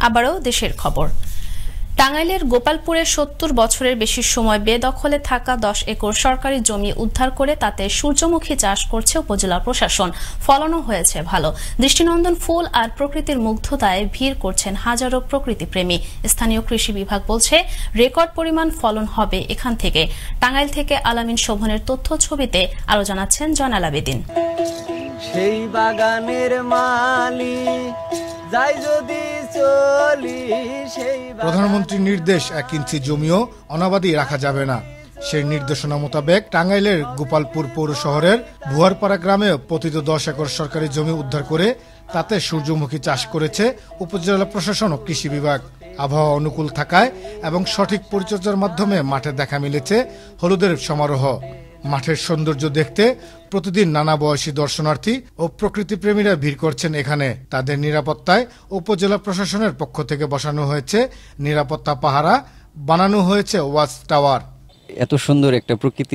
আবারও দেশের খবর। টাঙ্গাইলের গোপালপুরে ৭০ বছরের বেশি সময় বেদখলে থাকা ১০ একর সরকারি জমি উদ্ধার করে তাতে সূর্যমুখী চাষ করছে উপজেলা প্রশাসন। ফলনও হয়েছে ভালো। দৃষ্টিনন্দন ফুল আর প্রকৃতির মুগ্ধতায় ভিড় করছেন হাজারো প্রকৃতিপ্রেমী। স্থানীয় কৃষি বিভাগ বলছে রেকর্ড পরিমাণ ফলন হবে এখান থেকে। টাঙ্গাইল থেকে আলামিন শোভনের তথ্য ছবিতে আরো জানাচ্ছেন জয়নাল আবেদিন। সেই বাগানের মালি যাই যদি চলি সেই প্রধানমন্ত্রীর নির্দেশ ১ ইঞ্চি জমিও অনাবাদি রাখা যাবে না। সেই নির্দেশনা মোতাবেক টাঙ্গাইলের গোপালপুর পৌর শহরের ভুয়ারপাড়া গ্রামে পতিত ১০ একর সরকারি জমি উদ্ধার করে তাতে সূর্যমুখী চাষ করেছে উপজেলা প্রশাসন ও কৃষি বিভাগ। আবহাওয়া অনুকূল থাকায় এবং সঠিক পরিচর্যার মাধ্যমে মাঠে দেখা মিলেছে হলুদের সমারোহ। মাঠের সৌন্দর্য দেখতে প্রতিদিন নানা বয়সী দর্শনার্থী ও প্রকৃতিপ্রেমীরা ভিড় করছেন এখানে। তাদের নিরাপত্তায় উপজেলা প্রশাসনের পক্ষ থেকে বসানো হয়েছে নিরাপত্তা পাহারা, বানানো হয়েছে ওয়াচ টাওয়ার। এত সুন্দর একটা প্রকৃতি,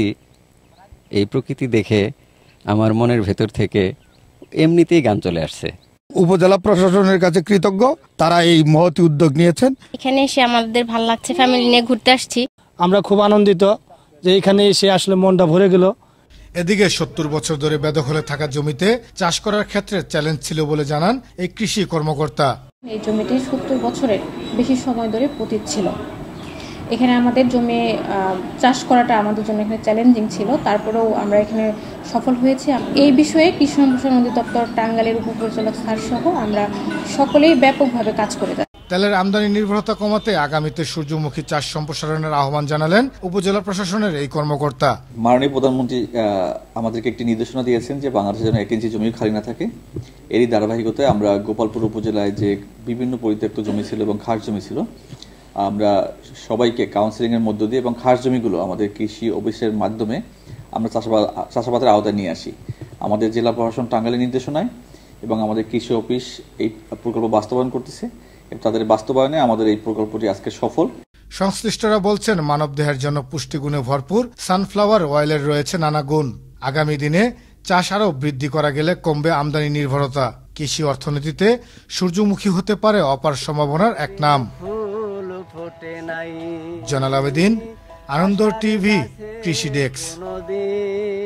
এই প্রকৃতি দেখে আমার মনের ভেতর থেকে এমনিতেই গান চলে আসছে। উপজেলা প্রশাসনের কাছে কৃতজ্ঞ, তারা এই মহতি উদ্যোগ নিয়েছেন। এখানে এসে আমাদের ভালো লাগছে, ফ্যামিলি নিয়ে ঘুরতে আসছি। আমরা খুব আনন্দিত যে এখানে এসে আসলে মনটা ভরে গেল। এদিকে ৭০ বছর ধরে বেদখলে থাকা জমিতে চাষ করার ক্ষেত্রে চ্যালেঞ্জ ছিল বলে জানান এই কৃষি কর্মকর্তা। এই জমিটি ৭০ বছরের বেশি সময় ধরে পতিত ছিল। এখানে আমাদের জমি চাষ করাটা আমাদের জন্য এখানে চ্যালেঞ্জিং ছিল, তারপরেও আমরা এখানে সফল হয়েছি। এই বিষয়ে কৃষি সম্প্রসারণ অধিদপ্তর, টাঙ্গাইলের উপপরিচালক স্যার সহ আমরা সকলেই ব্যাপকভাবে কাজ করে যাচ্ছি। তেলের আমদানি নির্ভরতা কমাতে আগামীতে সূর্যমুখী চাষ সম্প্রসারণের আহ্বান জানালেন উপজেলা প্রশাসনের এই কর্মকর্তা। মাননীয় প্রধানমন্ত্রী আমাদেরকে একটি নির্দেশনা দিয়েছেন যে বাংলাদেশে যেন ১ ইঞ্চি জমি খালি না থাকে। এরই ধারাবাহিকতায় আমরা গোপালপুর উপজেলায় যে বিভিন্ন পরিত্যক্ত জমি ছিল এবং খাস জমি ছিল, আমরা সবাইকে কাউন্সিলিংয়ের মধ্য দিয়ে এবং খাস জমিগুলো আমাদের কৃষি অফিসের মাধ্যমে আমরা চাষাবাদের আওতায় নিয়ে আসি। আমাদের জেলা প্রশাসন টাঙ্গাইলের নির্দেশনায় এবং আমাদের কৃষি অফিস এই প্রকল্প বাস্তবায়ন করতেছে। তাদের বাস্তবায়নে আমাদের এই প্রকল্পটি আজকে সফল। সংশ্লিষ্টরা বলছেন মানবদেহের জন্য পুষ্টিগুণে ভরপুর সানফ্লাওয়ার অয়েলের রয়েছে নানা গুণ। আগামী দিনে চাষ আরও বৃদ্ধি করা গেলে কমবে আমদানি নির্ভরতা। কৃষি অর্থনীতিতে সূর্যমুখী হতে পারে অপার সম্ভাবনার এক নাম। জয়নাল আবেদিন, আনন্দ টিভি, কৃষি ডেস্ক।